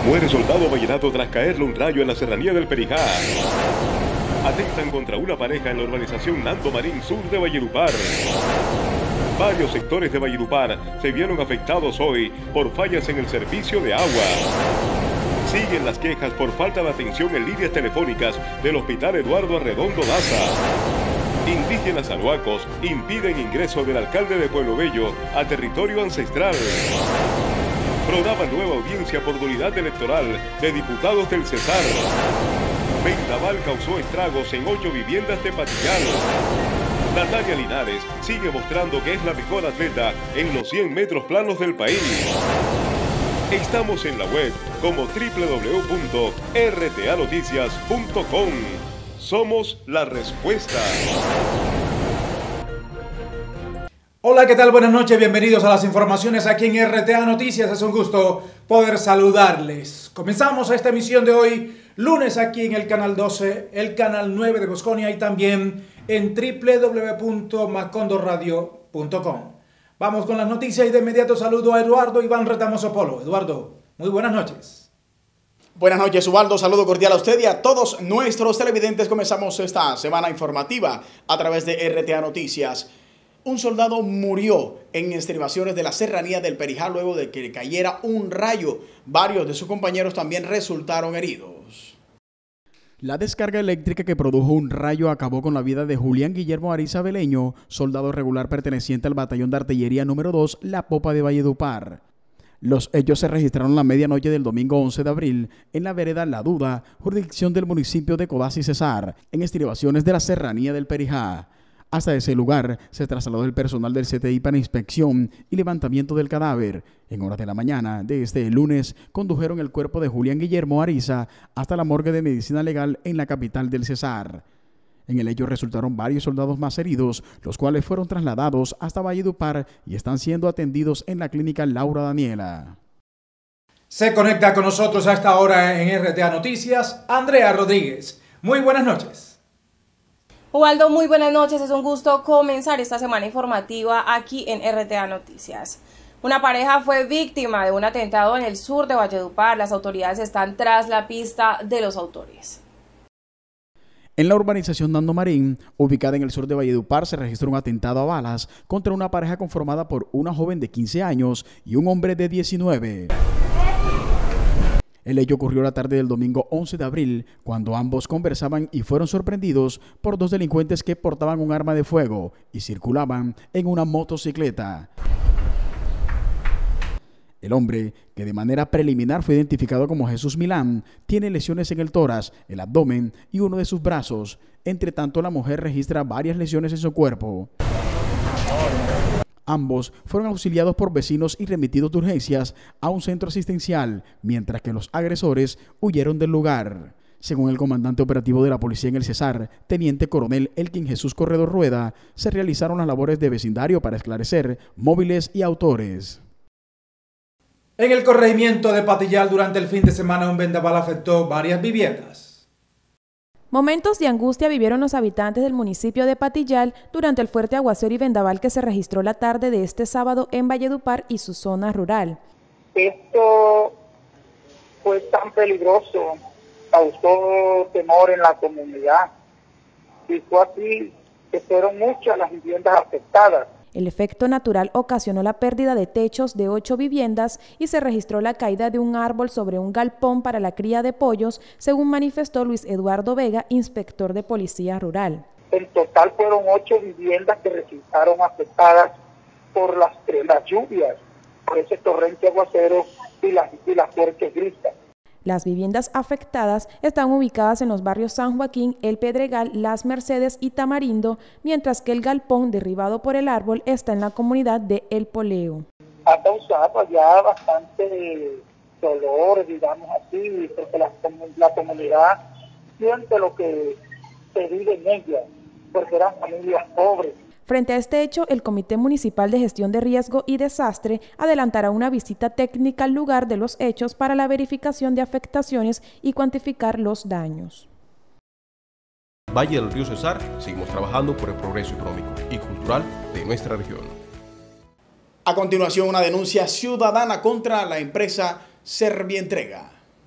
Muere soldado vallenato tras caerle un rayo en la serranía del Perijá. Atentan contra una pareja en la urbanización Nando Marín Sur de Valledupar. Varios sectores de Valledupar se vieron afectados hoy por fallas en el servicio de agua. Siguen las quejas por falta de atención en líneas telefónicas del Hospital Eduardo Arredondo Daza. Indígenas aluacos impiden ingreso del alcalde de Pueblo Bello a territorio ancestral. Programa nueva audiencia por nulidad electoral de diputados del Cesar. Vendaval causó estragos en 8 viviendas de Patillal. Natalia Linares sigue mostrando que es la mejor atleta en los 100 metros planos del país. Estamos en la web como www.rtanoticias.com. Somos la respuesta. Hola, ¿qué tal? Buenas noches, bienvenidos a las informaciones aquí en RTA Noticias. Es un gusto poder saludarles. Comenzamos esta emisión de hoy, lunes, aquí en el canal 12, el canal 9 de Bosconia y también en www.macondoradio.com. Vamos con las noticias y de inmediato saludo a Eduardo Iván Retamoso Polo. Eduardo, muy buenas noches. Buenas noches, Ubaldo. Saludo cordial a usted y a todos nuestros televidentes. Comenzamos esta semana informativa a través de RTA Noticias. Un soldado murió en estribaciones de la serranía del Perijá luego de que le cayera un rayo. Varios de sus compañeros también resultaron heridos. La descarga eléctrica que produjo un rayo acabó con la vida de Julián Guillermo Ariza Beleño, soldado regular perteneciente al batallón de artillería número 2, La Popa de Valledupar. Los hechos se registraron la medianoche del domingo 11 de abril en la vereda La Duda, jurisdicción del municipio de Codazzi Cesar, en estribaciones de la serranía del Perijá. Hasta ese lugar se trasladó el personal del CTI para inspección y levantamiento del cadáver. En horas de la mañana de este lunes condujeron el cuerpo de Julián Guillermo Ariza hasta la morgue de medicina legal en la capital del Cesar. En el hecho resultaron varios soldados más heridos, los cuales fueron trasladados hasta Valledupar y están siendo atendidos en la clínica Laura Daniela. Se conecta con nosotros a esta hora en RTA Noticias, Andrea Rodríguez. Muy buenas noches. Ubaldo, muy buenas noches. Es un gusto comenzar esta semana informativa aquí en RTA Noticias. Una pareja fue víctima de un atentado en el sur de Valledupar. Las autoridades están tras la pista de los autores. En la urbanización Nando Marín, ubicada en el sur de Valledupar, se registró un atentado a balas contra una pareja conformada por una joven de 15 años y un hombre de 19. El hecho ocurrió la tarde del domingo 11 de abril, cuando ambos conversaban y fueron sorprendidos por dos delincuentes que portaban un arma de fuego y circulaban en una motocicleta. El hombre, que de manera preliminar fue identificado como Jesús Milán, tiene lesiones en el tórax, el abdomen y uno de sus brazos. Entre tanto, la mujer registra varias lesiones en su cuerpo. Ambos fueron auxiliados por vecinos y remitidos de urgencias a un centro asistencial, mientras que los agresores huyeron del lugar. Según el comandante operativo de la policía en el Cesar, teniente coronel Elkin Jesús Corredor Rueda, se realizaron las labores de vecindario para esclarecer móviles y autores. En el corregimiento de Patillal, durante el fin de semana, un vendaval afectó varias viviendas. Momentos de angustia vivieron los habitantes del municipio de Patillal durante el fuerte aguacero y vendaval que se registró la tarde de este sábado en Valledupar y su zona rural. Esto fue tan peligroso, causó temor en la comunidad y fue así que fueron muchas las viviendas afectadas. El efecto natural ocasionó la pérdida de techos de 8 viviendas y se registró la caída de un árbol sobre un galpón para la cría de pollos, según manifestó Luis Eduardo Vega, inspector de Policía Rural. En total fueron 8 viviendas que resultaron afectadas por las lluvias, por ese torrente aguacero y las fuertes grises. Las viviendas afectadas están ubicadas en los barrios San Joaquín, El Pedregal, Las Mercedes y Tamarindo, mientras que el galpón derribado por el árbol está en la comunidad de El Poleo. Ha causado ya bastante dolor, digamos así, porque la comunidad siente lo que se vive en ella, porque eran familias pobres. Frente a este hecho, el Comité Municipal de Gestión de Riesgo y Desastre adelantará una visita técnica al lugar de los hechos para la verificación de afectaciones y cuantificar los daños. Valle del Río Cesar, seguimos trabajando por el progreso económico y cultural de nuestra región. A continuación, una denuncia ciudadana contra la empresa Servientrega.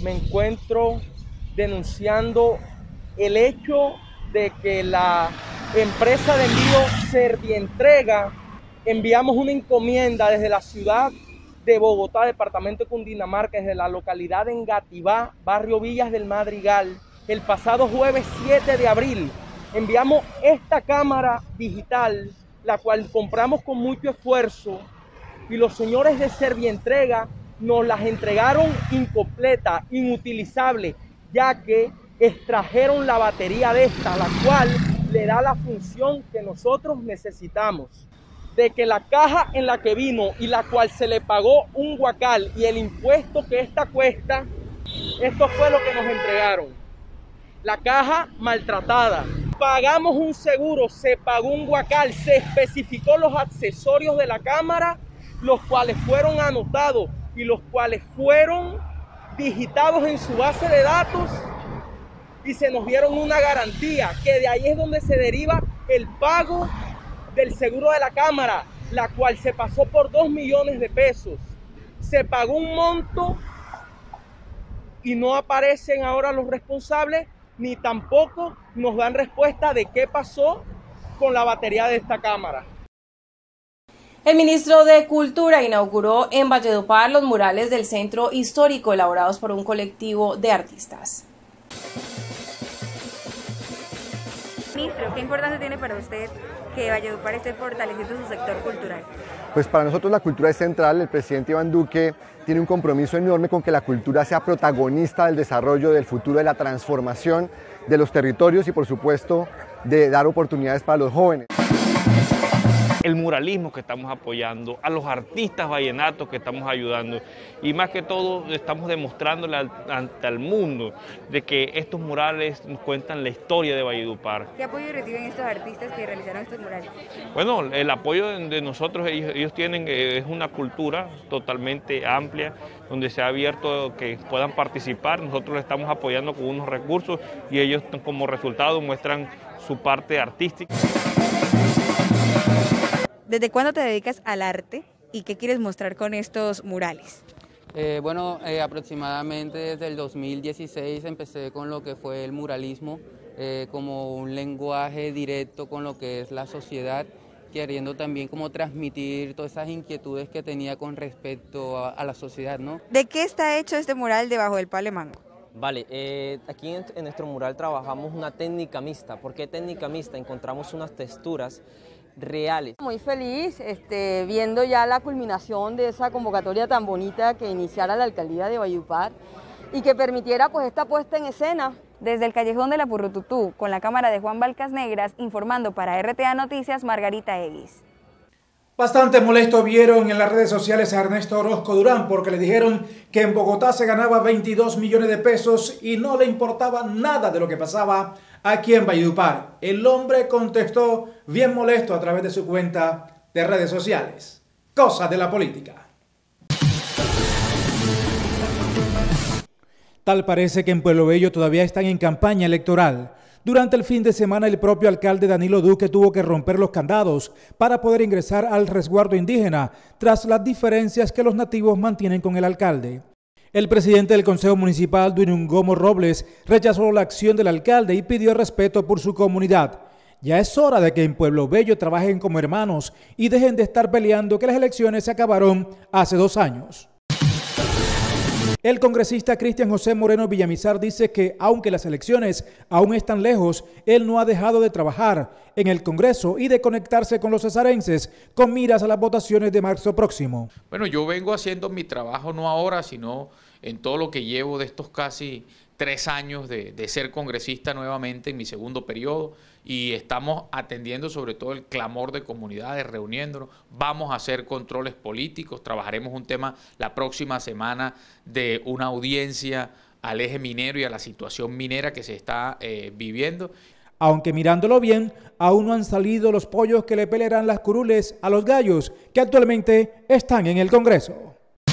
me encuentro denunciando el hecho de que la empresa de envío Servientrega enviamos una encomienda desde la ciudad de Bogotá, departamento de Cundinamarca, desde la localidad de Engativá, barrio Villas del Madrigal, el pasado jueves 7 de abril. Enviamos esta cámara digital, la cual compramos con mucho esfuerzo, y los señores de Servientrega nos las entregaron incompleta, inutilizable, ya que extrajeron la batería de esta, la cual le da la función que nosotros necesitamos. De que la caja en la que vino y la cual se le pagó un guacal y el impuesto que esta cuesta, esto fue lo que nos entregaron. La caja maltratada. Pagamos un seguro, se pagó un guacal, se especificó los accesorios de la cámara, los cuales fueron anotados y los cuales fueron digitados en su base de datos, y se nos dieron una garantía, que de ahí es donde se deriva el pago del seguro de la cámara, la cual se pasó por 2 millones de pesos. Se pagó un monto y no aparecen ahora los responsables, ni tampoco nos dan respuesta de qué pasó con la batería de esta cámara. El ministro de Cultura inauguró en Valledupar los murales del centro histórico elaborados por un colectivo de artistas. Ministro, ¿qué importancia tiene para usted que Valledupar esté fortaleciendo su sector cultural? Pues para nosotros la cultura es central. El presidente Iván Duque tiene un compromiso enorme con que la cultura sea protagonista del desarrollo, del futuro, de la transformación de los territorios y por supuesto de dar oportunidades para los jóvenes. El muralismo que estamos apoyando, a los artistas vallenatos que estamos ayudando, y más que todo estamos demostrándole ante el mundo de que estos murales cuentan la historia de Valledupar. ¿Qué apoyo reciben estos artistas que realizaron estos murales? Bueno, el apoyo de nosotros, ellos tienen, es una cultura totalmente amplia, donde se ha abierto que puedan participar. Nosotros les estamos apoyando con unos recursos y ellos como resultado muestran su parte artística. ¿Desde cuándo te dedicas al arte y qué quieres mostrar con estos murales? Aproximadamente desde el 2016 empecé con lo que fue el muralismo, como un lenguaje directo con lo que es la sociedad, queriendo también como transmitir todas esas inquietudes que tenía con respecto a la sociedad, ¿no? ¿De qué está hecho este mural debajo del palo de mango? Vale, aquí en nuestro mural trabajamos una técnica mixta. ¿Por qué técnica mixta? Encontramos unas texturas reales. Muy feliz viendo ya la culminación de esa convocatoria tan bonita que iniciara la alcaldía de Valledupar y que permitiera pues esta puesta en escena. Desde el callejón de la Purrututú, con la cámara de Juan Balcas Negras, informando para RTA Noticias, Margarita Eguis. Bastante molesto vieron en las redes sociales a Ernesto Orozco Durán porque le dijeron que en Bogotá se ganaba 22 millones de pesos y no le importaba nada de lo que pasaba aquí en Valledupar. El hombre contestó bien molesto a través de su cuenta de redes sociales. Cosas de la política. Tal parece que en Pueblo Bello todavía están en campaña electoral. Durante el fin de semana, el propio alcalde Danilo Duque tuvo que romper los candados para poder ingresar al resguardo indígena, tras las diferencias que los nativos mantienen con el alcalde. El presidente del Consejo Municipal, Duinun Gómez Robles, rechazó la acción del alcalde y pidió respeto por su comunidad. Ya es hora de que en Pueblo Bello trabajen como hermanos y dejen de estar peleando que las elecciones se acabaron hace 2 años. El congresista Cristian José Moreno Villamizar dice que, aunque las elecciones aún están lejos, él no ha dejado de trabajar en el Congreso y de conectarse con los cesarenses con miras a las votaciones de marzo próximo. Bueno, yo vengo haciendo mi trabajo no ahora, sino en todo lo que llevo de estos casi 3 años de ser congresista nuevamente en mi segundo periodo, y estamos atendiendo sobre todo el clamor de comunidades, reuniéndonos. Vamos a hacer controles políticos, trabajaremos un tema la próxima semana de una audiencia al eje minero y a la situación minera que se está viviendo. Aunque mirándolo bien, aún no han salido los pollos que le pelearán las curules a los gallos que actualmente están en el Congreso.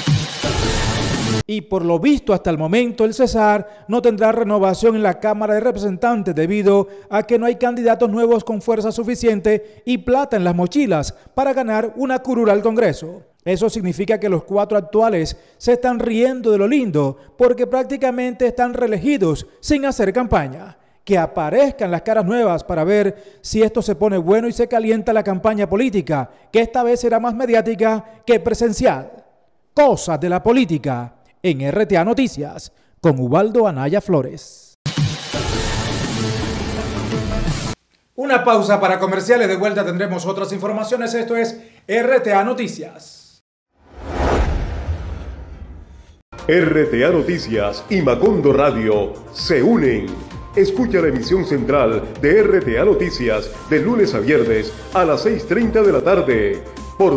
Y por lo visto hasta el momento el Cesar no tendrá renovación en la Cámara de Representantes debido a que no hay candidatos nuevos con fuerza suficiente y plata en las mochilas para ganar una curul al Congreso. Eso significa que los 4 actuales se están riendo de lo lindo porque prácticamente están reelegidos sin hacer campaña. Que aparezcan las caras nuevas para ver si esto se pone bueno y se calienta la campaña política, que esta vez será más mediática que presencial. Cosas de la política en RTA Noticias con Ubaldo Anaya Flores. Una pausa para comerciales, de vuelta tendremos otras informaciones. Esto es RTA Noticias. RTA Noticias y Macondo Radio se unen. Escucha la emisión central de RTA Noticias de lunes a viernes a las 6:30 de la tarde por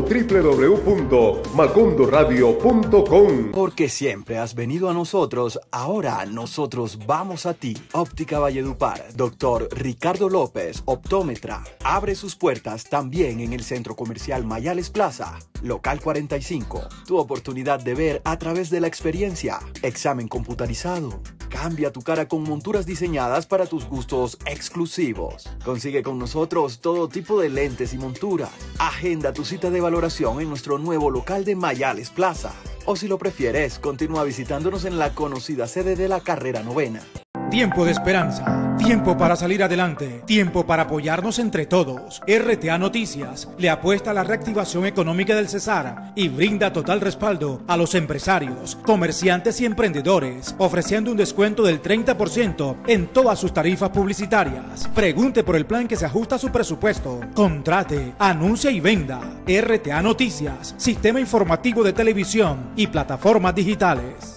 www.macondoradio.com. Porque siempre has venido a nosotros, ahora nosotros vamos a ti. Óptica Valledupar, Dr. Ricardo López, optómetra. Abre sus puertas también en el Centro Comercial Mayales Plaza, local 45. Tu oportunidad de ver a través de la experiencia. Examen computarizado. Cambia tu cara con monturas diseñadas para tus gustos exclusivos. Consigue con nosotros todo tipo de lentes y monturas. Agenda tu cita de valoración en nuestro nuevo local de Mayales Plaza. O si lo prefieres, continúa visitándonos en la conocida sede de la Carrera Novena. Tiempo de esperanza, tiempo para salir adelante, tiempo para apoyarnos entre todos. RTA Noticias le apuesta a la reactivación económica del Cesar y brinda total respaldo a los empresarios, comerciantes y emprendedores, ofreciendo un descuento del 30% en todas sus tarifas publicitarias. Pregunte por el plan que se ajusta a su presupuesto. Contrate, anuncia y venda. RTA Noticias, sistema informativo de televisión y plataformas digitales.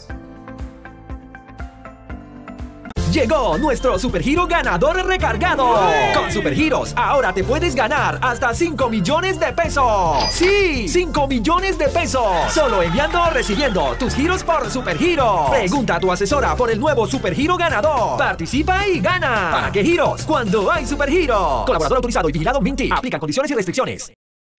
Llegó nuestro Supergiro ganador recargado. Con Supergiros ahora te puedes ganar hasta 5 millones de pesos. Sí, 5 millones de pesos. Solo enviando o recibiendo tus giros por Supergiros. Pregunta a tu asesora por el nuevo Supergiro ganador. Participa y gana. ¿Para qué giros? Cuando hay Supergiro. Colaborador autorizado y vigilado Minty. Aplican condiciones y restricciones.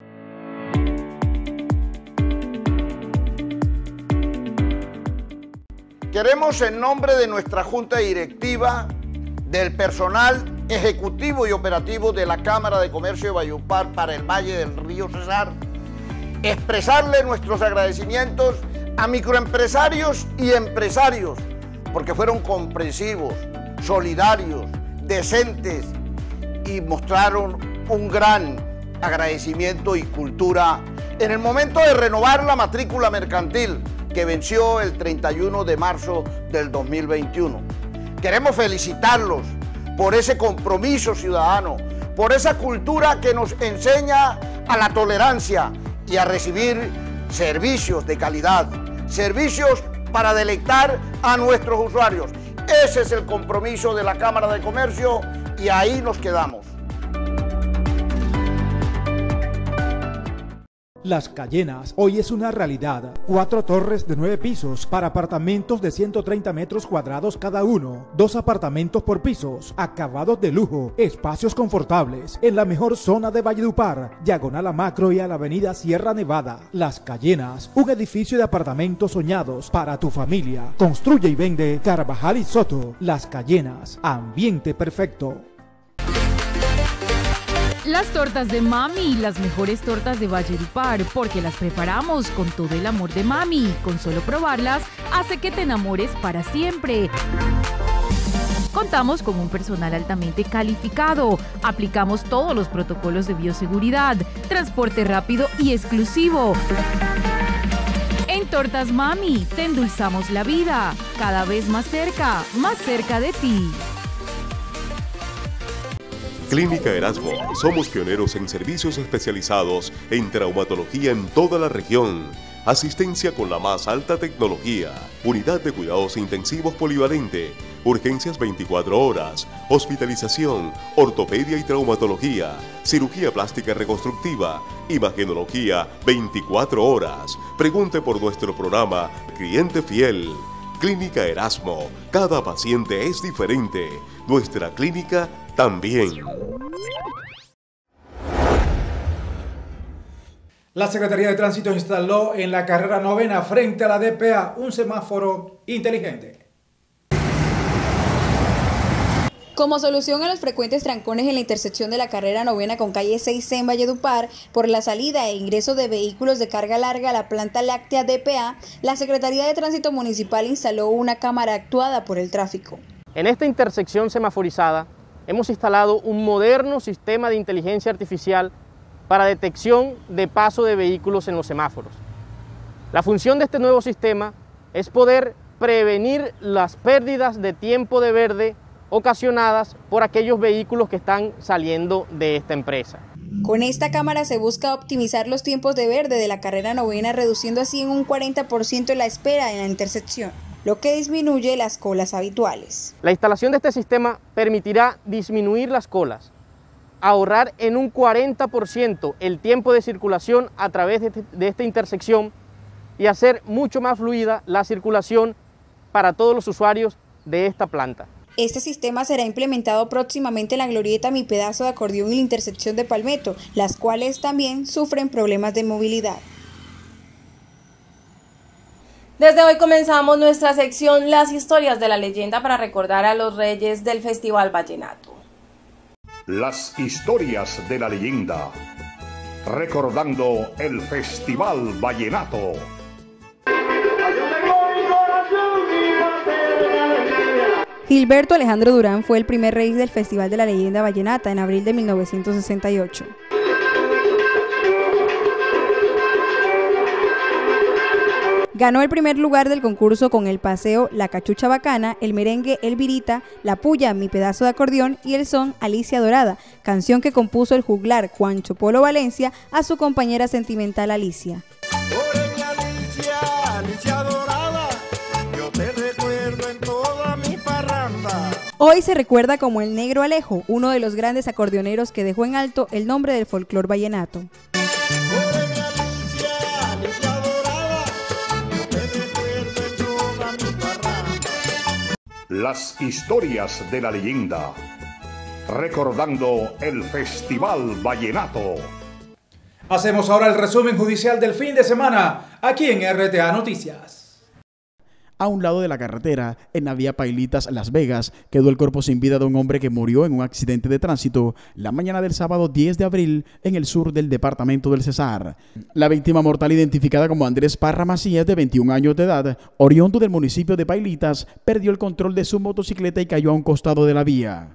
Queremos, en nombre de nuestra Junta Directiva, del personal ejecutivo y operativo de la Cámara de Comercio de Valledupar para el Valle del Río Cesar, expresarle nuestros agradecimientos a microempresarios y empresarios, porque fueron comprensivos, solidarios, decentes y mostraron un gran agradecimiento y cultura en el momento de renovar la matrícula mercantil, que venció el 31 de marzo del 2021. Queremos felicitarlos por ese compromiso ciudadano, por esa cultura que nos enseña a la tolerancia y a recibir servicios de calidad, servicios para deleitar a nuestros usuarios. Ese es el compromiso de la Cámara de Comercio y ahí nos quedamos. Las Cayenas hoy es una realidad. 4 torres de 9 pisos para apartamentos de 130 metros cuadrados cada uno. 2 apartamentos por pisos, acabados de lujo, espacios confortables, en la mejor zona de Valledupar, diagonal a Macro y a la avenida Sierra Nevada. Las Cayenas, un edificio de apartamentos soñados para tu familia. Construye y vende Carvajal y Soto. Las Cayenas, ambiente perfecto. Las tortas de Mami, las mejores tortas de Valledupar, porque las preparamos con todo el amor de Mami. Con solo probarlas, hace que te enamores para siempre. Contamos con un personal altamente calificado, aplicamos todos los protocolos de bioseguridad, transporte rápido y exclusivo. En Tortas Mami, te endulzamos la vida, cada vez más cerca de ti. Clínica Erasmo. Somos pioneros en servicios especializados en traumatología en toda la región. Asistencia con la más alta tecnología. Unidad de cuidados intensivos polivalente. Urgencias 24 horas. Hospitalización. Ortopedia y traumatología. Cirugía plástica reconstructiva. Imagenología 24 horas. Pregunte por nuestro programa Cliente Fiel. Clínica Erasmo. Cada paciente es diferente. Nuestra clínica también. La Secretaría de Tránsito instaló en la carrera novena frente a la DPA un semáforo inteligente. Como solución a los frecuentes trancones en la intersección de la carrera 9 con calle 6C en Valledupar, por la salida e ingreso de vehículos de carga larga a la planta láctea DPA, la Secretaría de Tránsito Municipal instaló una cámara actuada por el tráfico. En esta intersección semaforizada hemos instalado un moderno sistema de inteligencia artificial para detección de paso de vehículos en los semáforos. La función de este nuevo sistema es poder prevenir las pérdidas de tiempo de verde ocasionadas por aquellos vehículos que están saliendo de esta empresa. Con esta cámara se busca optimizar los tiempos de verde de la carrera 9, reduciendo así en un 40% la espera en la intersección, lo que disminuye las colas habituales. La instalación de este sistema permitirá disminuir las colas, ahorrar en un 40% el tiempo de circulación a través de esta intersección y hacer mucho más fluida la circulación para todos los usuarios de esta planta. Este sistema será implementado próximamente en la glorieta Mi Pedazo de Acordeón y la intersección de Palmetto, las cuales también sufren problemas de movilidad. Desde hoy comenzamos nuestra sección Las historias de la leyenda para recordar a los reyes del Festival Vallenato. Las historias de la leyenda, recordando el Festival Vallenato. Gilberto Alejandro Durán fue el primer rey del Festival de la Leyenda Vallenata en abril de 1968. Ganó el primer lugar del concurso con el paseo La Cachucha Bacana, el merengue El Virita, la puya Mi Pedazo de Acordeón y el son Alicia Dorada, canción que compuso el juglar Juancho Polo Valencia a su compañera sentimental Alicia. Hoy se recuerda como el Negro Alejo, uno de los grandes acordeoneros que dejó en alto el nombre del folclor vallenato. Las historias de la leyenda, recordando el Festival Vallenato. Hacemos ahora el resumen judicial del fin de semana, aquí en RTA Noticias. A un lado de la carretera, en la vía Pailitas, Las Vegas, quedó el cuerpo sin vida de un hombre que murió en un accidente de tránsito la mañana del sábado 10 de abril en el sur del departamento del Cesar. La víctima mortal, identificada como Andrés Parra Macías, de 21 años de edad, oriundo del municipio de Pailitas, perdió el control de su motocicleta y cayó a un costado de la vía.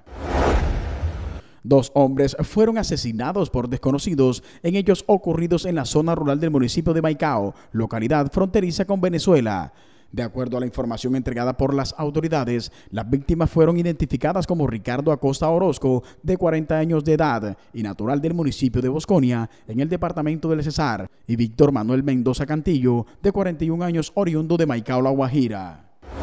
2 hombres fueron asesinados por desconocidos en hechos ocurridos en la zona rural del municipio de Maicao, localidad fronteriza con Venezuela. De acuerdo a la información entregada por las autoridades, las víctimas fueron identificadas como Ricardo Acosta Orozco, de 40 años de edad y natural del municipio de Bosconia, en el departamento del Cesar, y Víctor Manuel Mendoza Cantillo, de 41 años, oriundo de Maicao, La Guajira.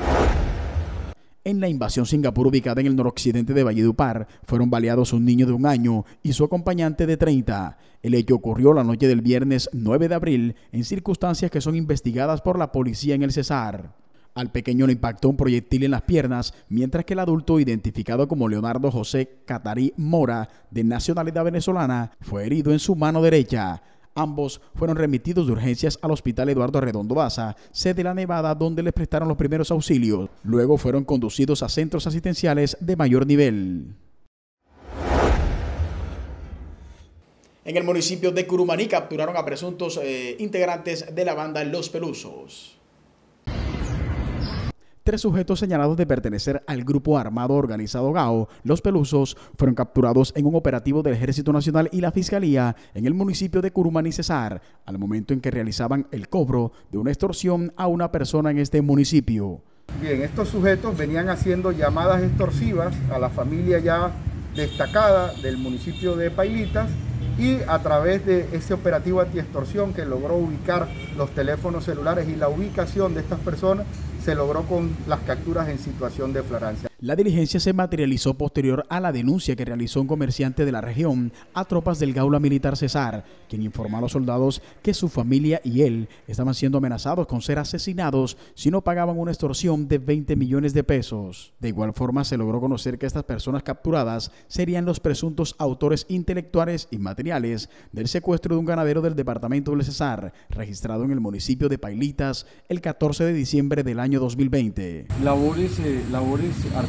En la invasión Singapur, ubicada en el noroccidente de Valledupar, fueron baleados un niño de 1 año y su acompañante de 30. El hecho ocurrió la noche del viernes 9 de abril en circunstancias que son investigadas por la policía en el Cesar. Al pequeño le impactó un proyectil en las piernas, mientras que el adulto, identificado como Leonardo José Catarí Mora, de nacionalidad venezolana, fue herido en su mano derecha. Ambos fueron remitidos de urgencias al Hospital Eduardo Arredondo Daza, sede de La Nevada, donde les prestaron los primeros auxilios. Luego fueron conducidos a centros asistenciales de mayor nivel. En el municipio de Curumaní capturaron a presuntos integrantes de la banda Los Pelusos. 3 sujetos señalados de pertenecer al grupo armado organizado GAO, Los Pelusos, fueron capturados en un operativo del Ejército Nacional y la Fiscalía en el municipio de Curumaní, Cesar, al momento en que realizaban el cobro de una extorsión a una persona en este municipio. Bien, estos sujetos venían haciendo llamadas extorsivas a la familia ya destacada del municipio de Pailitas, y a través de ese operativo antiextorsión que logró ubicar los teléfonos celulares y la ubicación de estas personas, se logró con las capturas en situación de flagrancia. La diligencia se materializó posterior a la denuncia que realizó un comerciante de la región a tropas del Gaula Militar Cesar, quien informó a los soldados que su familia y él estaban siendo amenazados con ser asesinados si no pagaban una extorsión de 20 millones de pesos. De igual forma, se logró conocer que estas personas capturadas serían los presuntos autores intelectuales y materiales del secuestro de un ganadero del departamento del Cesar, registrado en el municipio de Pailitas el 14 de diciembre del año 2020. Labores artísticas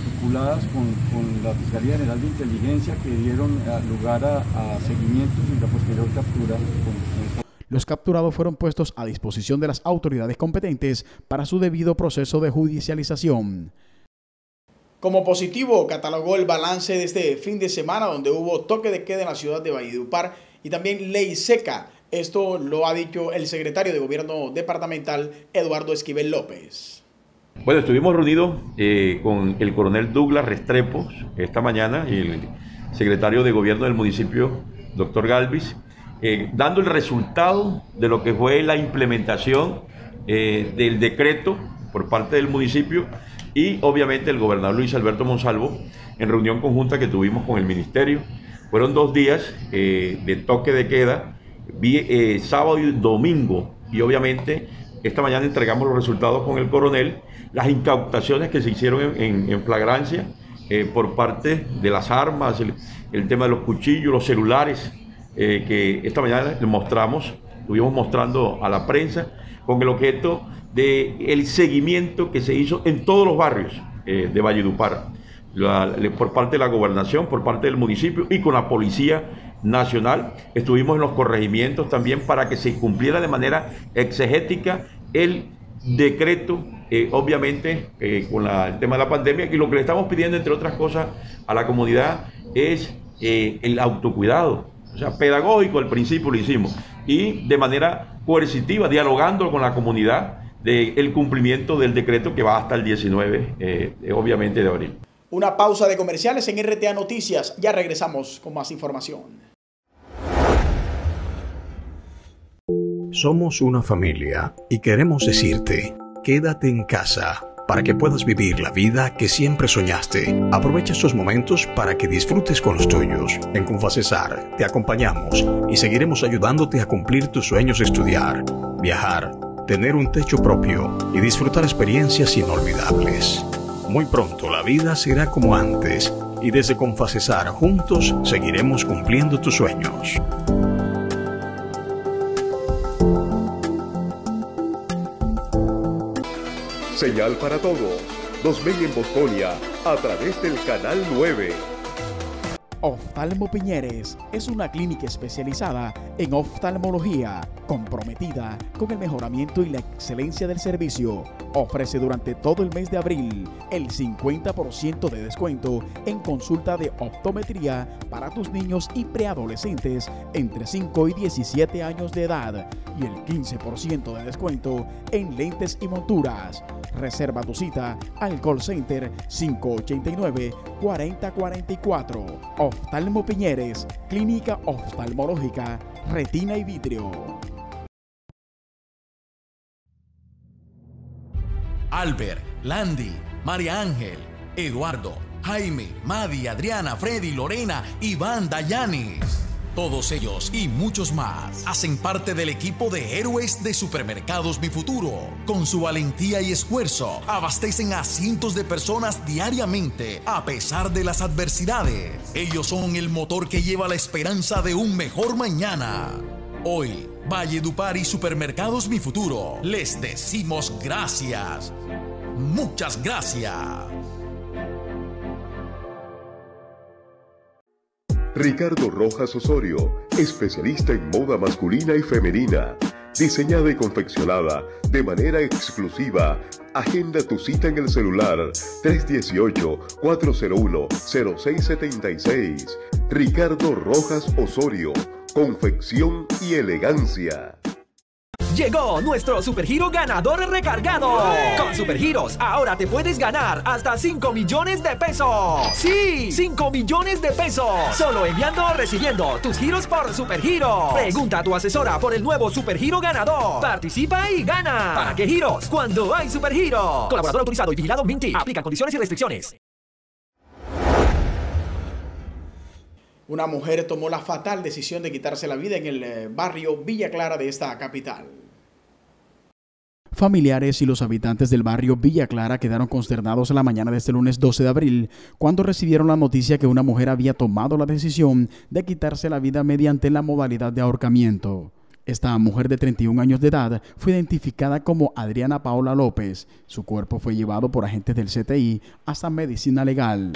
articuladas con la Fiscalía General de Inteligencia que dieron lugar a seguimientos y la posterior captura. Los capturados fueron puestos a disposición de las autoridades competentes para su debido proceso de judicialización. Como positivo, catalogó el balance de este fin de semana, donde hubo toque de queda en la ciudad de Valledupar y también ley seca. Esto lo ha dicho el secretario de Gobierno Departamental, Eduardo Esquivel López. Bueno, estuvimos reunidos con el coronel Douglas Restrepo esta mañana y el secretario de Gobierno del municipio, doctor Galvis, dando el resultado de lo que fue la implementación del decreto por parte del municipio y obviamente el gobernador Luis Alberto Monsalvo en reunión conjunta que tuvimos con el ministerio. Fueron 2 días de toque de queda, sábado y domingo, y obviamente esta mañana entregamos los resultados con el coronel, las incautaciones que se hicieron en flagrancia por parte de las armas, el tema de los cuchillos, los celulares, que esta mañana estuvimos mostrando a la prensa con el objeto del seguimiento que se hizo en todos los barrios de Valledupar, por parte de la gobernación, por parte del municipio y con la Policía Nacional. Estuvimos en los corregimientos también para que se cumpliera de manera exegética el decreto, obviamente con el tema de la pandemia, y lo que le estamos pidiendo, entre otras cosas, a la comunidad es el autocuidado. O sea, pedagógico al principio lo hicimos y de manera coercitiva, dialogando con la comunidad del cumplimiento del decreto que va hasta el 19, obviamente, de abril. Una pausa de comerciales en RTA Noticias. Ya regresamos con más información. Somos una familia y queremos decirte, quédate en casa para que puedas vivir la vida que siempre soñaste. Aprovecha estos momentos para que disfrutes con los tuyos. En Confacesar te acompañamos y seguiremos ayudándote a cumplir tus sueños de estudiar, viajar, tener un techo propio y disfrutar experiencias inolvidables. Muy pronto la vida será como antes y desde Confacesar juntos seguiremos cumpliendo tus sueños. Señal para todos, 2000 en Bosconia, a través del Canal 9. Oftalmo Piñeres es una clínica especializada en oftalmología, comprometida con el mejoramiento y la excelencia del servicio. Ofrece durante todo el mes de abril el 50% de descuento en consulta de optometría para tus niños y preadolescentes entre 5 y 17 años de edad y el 15% de descuento en lentes y monturas. Reserva tu cita al call center 589-4044. Oftalmo Piñeres, clínica oftalmológica, retina y vidrio. Albert, Landy, María Ángel, Eduardo, Jaime, Madi, Adriana, Freddy, Lorena, Iván, Dayanis. Todos ellos y muchos más hacen parte del equipo de héroes de Supermercados Mi Futuro. Con su valentía y esfuerzo, abastecen a cientos de personas diariamente a pesar de las adversidades. Ellos son el motor que lleva la esperanza de un mejor mañana. Hoy, Valledupar y Supermercados Mi Futuro les decimos gracias. Muchas gracias. Ricardo Rojas Osorio, especialista en moda masculina y femenina, diseñada y confeccionada de manera exclusiva. Agenda tu cita en el celular 318-401-0676. Ricardo Rojas Osorio, confección y elegancia. Llegó nuestro Supergiro ganador recargado. Con Supergiros, ahora te puedes ganar hasta 5 millones de pesos. ¡Sí! 5 millones de pesos. Solo enviando o recibiendo tus giros por Supergiros. Pregunta a tu asesora por el nuevo Supergiro ganador. Participa y gana. ¿Para qué giros? Cuando hay Supergiro. Colaborador autorizado y vigilado Minty. Aplican condiciones y restricciones. Una mujer tomó la fatal decisión de quitarse la vida en el barrio Villa Clara de esta capital. Familiares y los habitantes del barrio Villa Clara quedaron consternados la mañana de este lunes 12 de abril cuando recibieron la noticia que una mujer había tomado la decisión de quitarse la vida mediante la modalidad de ahorcamiento. Esta mujer de 31 años de edad fue identificada como Adriana Paola López. Su cuerpo fue llevado por agentes del CTI hasta medicina legal.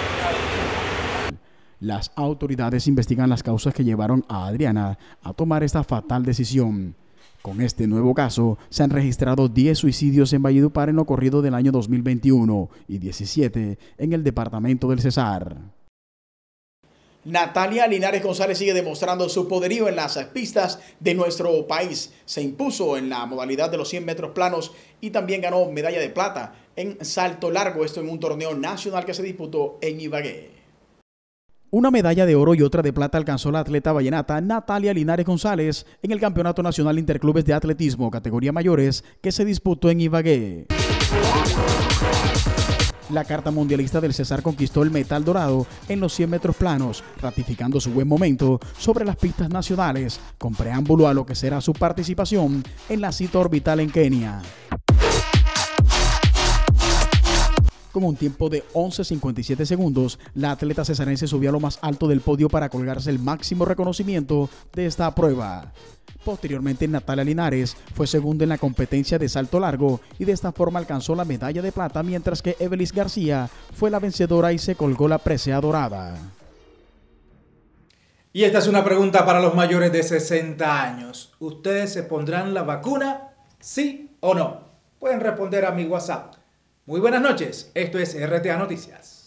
Las autoridades investigan las causas que llevaron a Adriana a tomar esta fatal decisión. Con este nuevo caso, se han registrado 10 suicidios en Valledupar en lo corrido del año 2021 y 17 en el departamento del Cesar. Natalia Linares González sigue demostrando su poderío en las pistas de nuestro país. Se impuso en la modalidad de los 100 metros planos y también ganó medalla de plata en salto largo, esto en un torneo nacional que se disputó en Ibagué. Una medalla de oro y otra de plata alcanzó la atleta vallenata Natalia Linares González en el Campeonato Nacional Interclubes de Atletismo categoría mayores que se disputó en Ibagué. La carta mundialista del Cesar conquistó el metal dorado en los 100 metros planos, ratificando su buen momento sobre las pistas nacionales, con preámbulo a lo que será su participación en la cita orbital en Kenia. Con un tiempo de 11:57 segundos, la atleta cesarense subió a lo más alto del podio para colgarse el máximo reconocimiento de esta prueba. Posteriormente, Natalia Linares fue segunda en la competencia de salto largo y de esta forma alcanzó la medalla de plata, mientras que Evelis García fue la vencedora y se colgó la presea dorada. Y esta es una pregunta para los mayores de 60 años. ¿Ustedes se pondrán la vacuna? ¿Sí o no? Pueden responder a mi WhatsApp. Muy buenas noches, esto es RTA Noticias.